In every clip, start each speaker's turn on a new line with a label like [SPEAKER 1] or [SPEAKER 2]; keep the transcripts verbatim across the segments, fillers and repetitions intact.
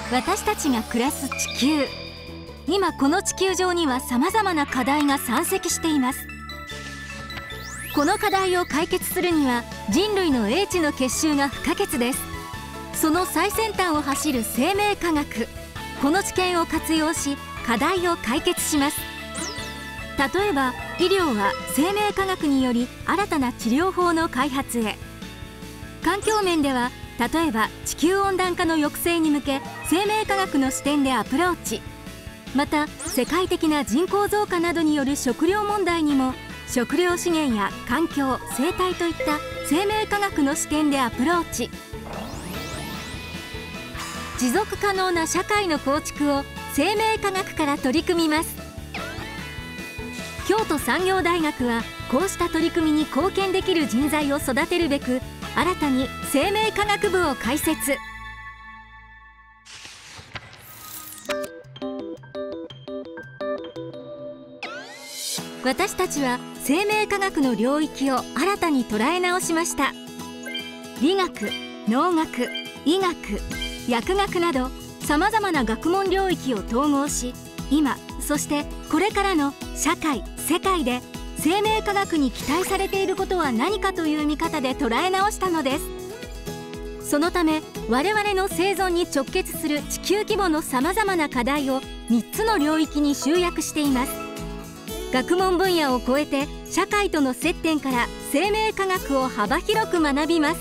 [SPEAKER 1] 私たちが暮らす地球。今この地球上にはさまざまな課題が山積しています。この課題を解決するには人類の英知の結集が不可欠です。その最先端を走る生命科学、この知見を活用し課題を解決します。例えば医療は生命科学により新たな治療法の開発へ。環境面では例えば地球温暖化の抑制に向け生命科学の視点でアプローチ。また世界的な人口増加などによる食料問題にも食料資源や環境生態といった生命科学の視点でアプローチ。持続可能な社会の構築を生命科学から取り組みます。京都産業大学はこうした取り組みに貢献できる人材を育てるべく新たに生命科学部を開設。私たちは生命科学の領域を新たに捉え直しました。理学、農学、医学、薬学などさまざまな学問領域を統合し、今そしてこれからの社会世界で生命科学に期待されていることは何かという見方で捉え直したのです。そのため我々の生存に直結する地球規模のさまざまな課題をみっつの領域に集約しています。学問分野を超えて社会との接点から生命科学を幅広く学びます。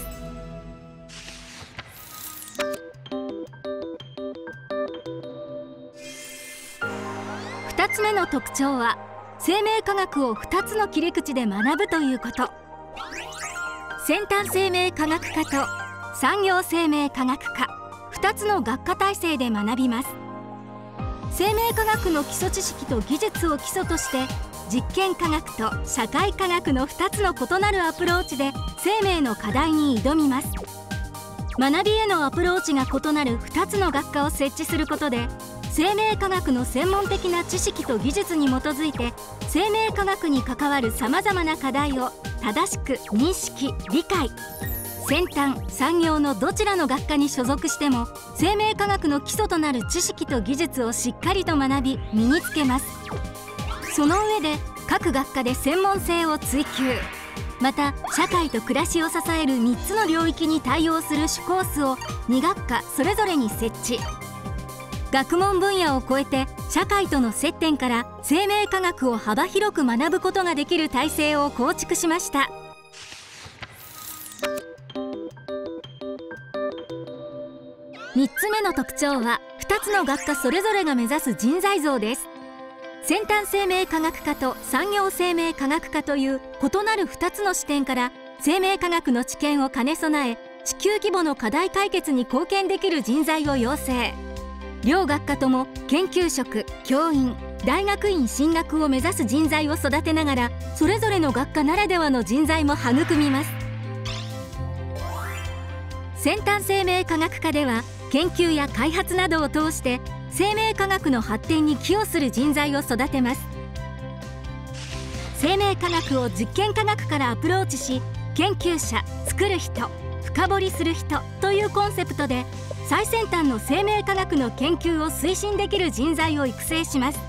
[SPEAKER 1] ふたつめの特徴は生命科学をふたつの切り口で学ぶということ。先端生命科学科と産業生命科学科、ふたつの学科体制で学びます。生命科学の基礎知識と技術を基礎として実験科学と社会科学のふたつの異なるアプローチで生命の課題に挑みます。学びへのアプローチが異なるふたつの学科を設置することで生命科学の専門的な知識と技術に基づいて生命科学に関わるさまざまな課題を正しく認識理解。先端産業のどちらの学科に所属しても生命科学の基礎となる知識と技術をしっかりと学び身につけます。その上で各学科で専門性を追求、また社会と暮らしを支えるみっつの領域に対応する主コースをに学科それぞれに設置。学問分野を超えて社会との接点から生命科学を幅広く学ぶことができる体制を構築しました。みっつめの特徴はふたつの学科それぞれが目指す人材像です。先端生命科学科と産業生命科学科という異なるふたつの視点から生命科学の知見を兼ね備え地球規模の課題解決に貢献できる人材を養成。両学科とも研究職、教員、大学院進学を目指す人材を育てながらそれぞれの学科ならではの人材も育みます。先端生命科学科では研究や開発などを通して生命科学の発展に寄与する人材を育てます。生命科学を実験科学からアプローチし研究者、作る人、深掘りする人というコンセプトで最先端の生命科学の研究を推進できる人材を育成します。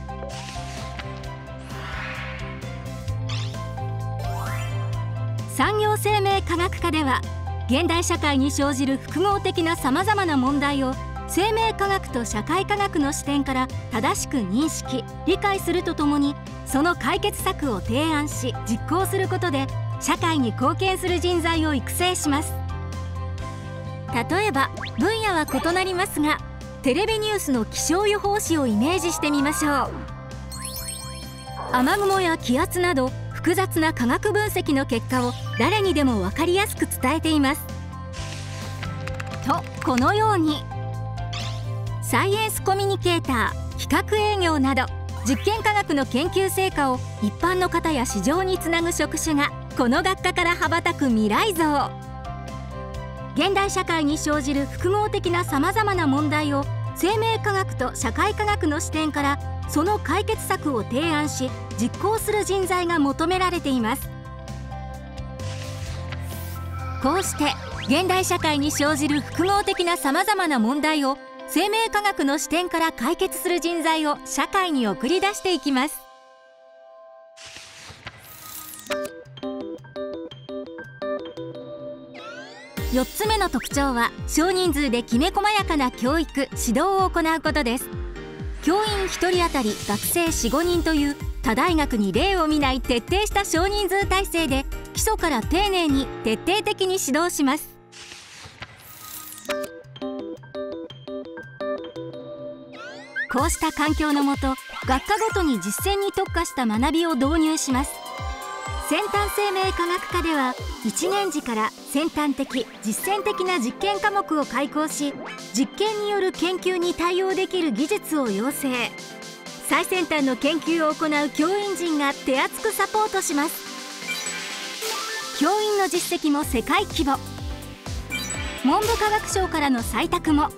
[SPEAKER 1] 産業生命科学科では現代社会に生じる複合的なさまざまな問題を生命科学と社会科学の視点から正しく認識理解するとともにその解決策を提案し実行することで社会に貢献する人材を育成します。例えば分野は異なりますがテレビニュースの気象予報士をイメージしてみましょう。雨雲や気圧など複雑な科学分析の結果を誰にでも分かりやすく伝えています。とこのようにサイエンスコミュニケーター、企画営業など実験科学の研究成果を一般の方や市場につなぐ職種がこの学科から羽ばたく未来像。現代社会に生じる複合的なさまざまな問題を生命科学と社会科学の視点からその解決策を提案し実行する人材が求められています。こうして現代社会に生じる複合的なさまざまな問題を生命科学の視点から解決する人材を社会に送り出していきます。よっつめの特徴は、少人数できめ細やかな教育・指導を行うことです。教員ひとり当たり学生 よん、ごにんという他大学に例を見ない徹底した少人数体制で、基礎から丁寧に徹底的に指導します。こうした環境のもと、学科ごとに実践に特化した学びを導入します。先端生命科学科では、いちねん時から先端的・実践的な実験科目を開講し、実験による研究に対応できる技術を養成。最先端の研究を行う教員陣が手厚くサポートします。教員の実績も世界規模。文部科学省からの採択も。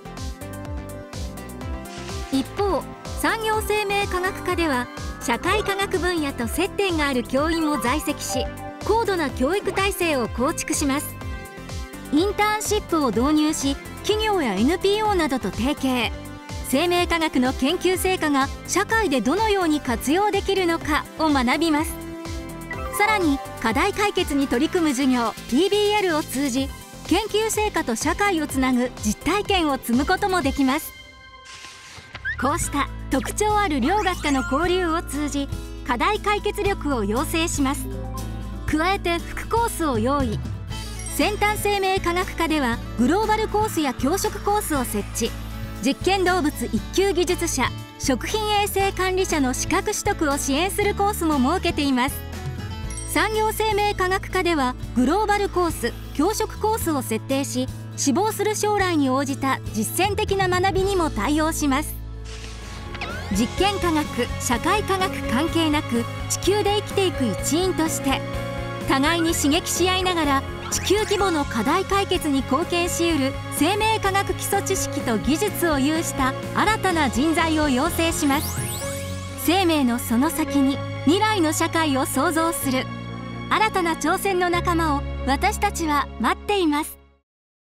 [SPEAKER 1] 一方、産業生命科学科では、社会科学分野と接点がある教員も在籍し、高度な教育体制を構築します。インターンシップを導入し、企業や エヌピーオー などと提携。生命科学の研究成果が社会でどのように活用できるのかを学びます。さらに、課題解決に取り組む授業 ピービーエル を通じ、研究成果と社会をつなぐ実体験を積むこともできます。こうした特徴ある両学科の交流を通じ、課題解決力を養成します。加えて副コースを用意。先端生命科学科ではグローバルコースや教職コースを設置。実験動物一級技術者、食品衛生管理者の資格取得を支援するコースも設けています。産業生命科学科ではグローバルコース、教職コースを設定し、志望する将来に応じた実践的な学びにも対応します。実験科学・社会科学関係なく、地球で生きていく一員として、互いに刺激し合いながら地球規模の課題解決に貢献しうる生命科学基礎知識と技術を有した新たな人材を養成します。生命のその先に未来の社会を創造する新たな挑戦の仲間を私たちは待っています。